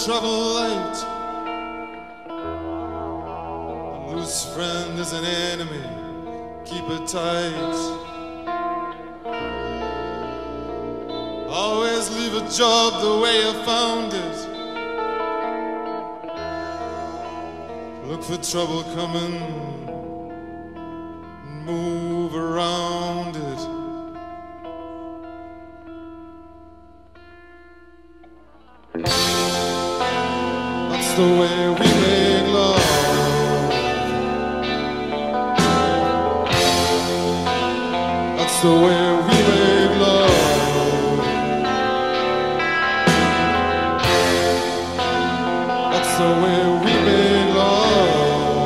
trouble light. A loose friend is an enemy, keep it tight. Always leave a job the way you found it. Look for trouble coming and move around it. That's the way we make love. That's the way we make love. That's the way we make love.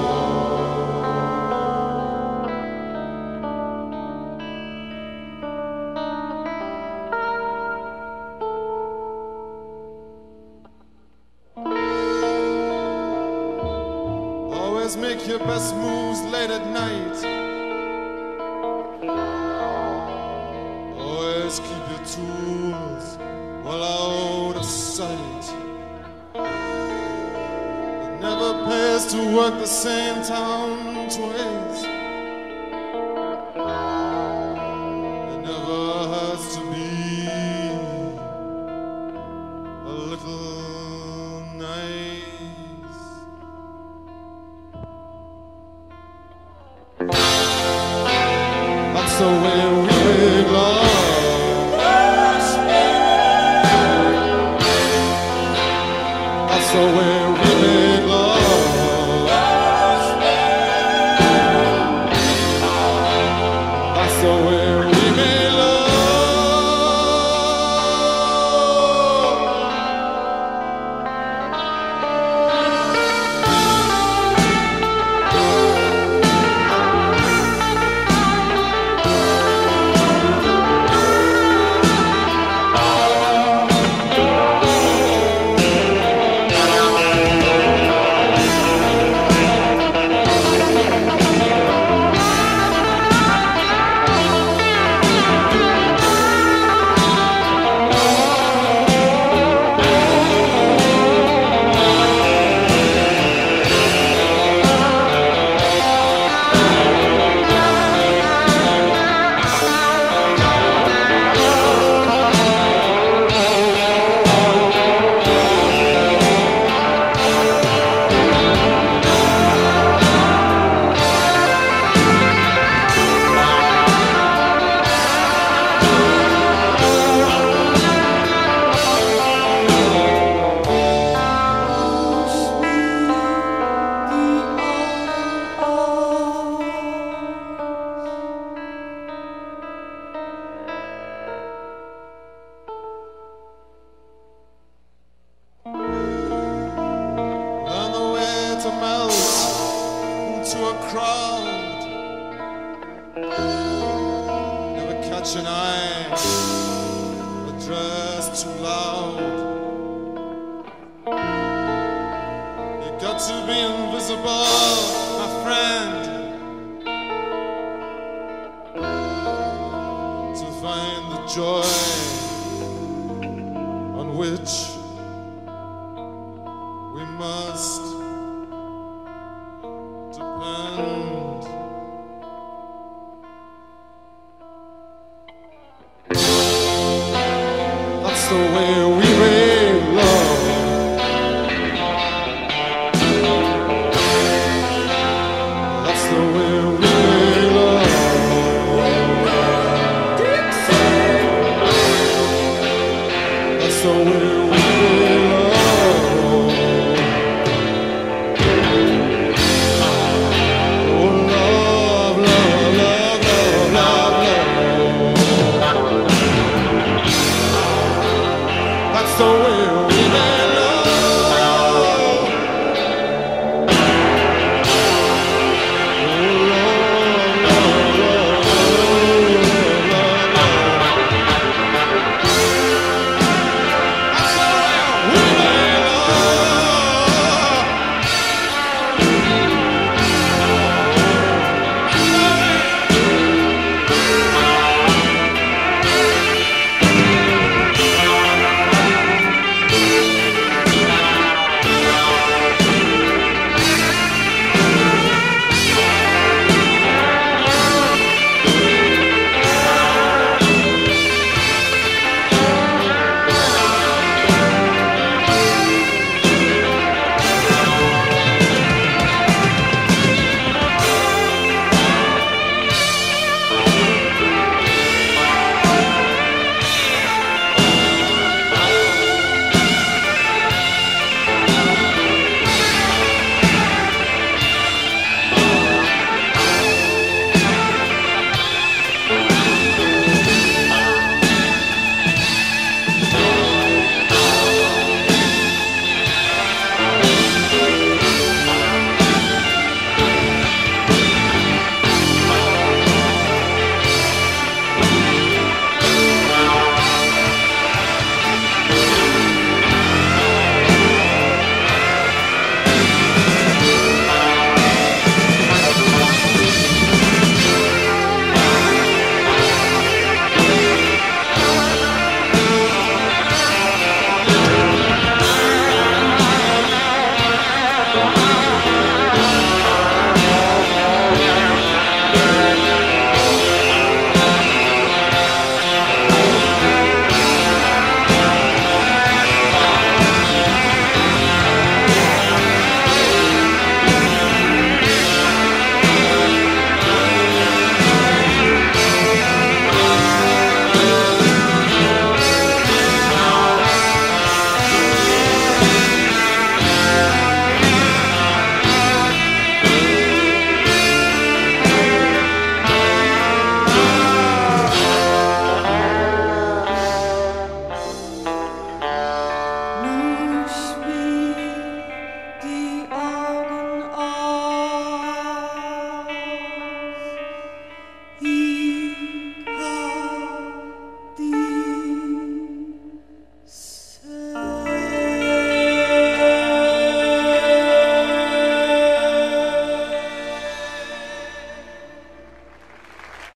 Always make your best moves late at night. Always keep your tools well out of sight. It never pays to work the same town twice. It never has to be a little nice. That's the way we make love. That's the way we make love. That's the way we make love. On the way to melt into a crowd, never catch an eye, but dress too loud. You got to be invisible, my friend, to find the joy on which we must depend. That's the way we make love. That's the way we make love. That's the way we make love. So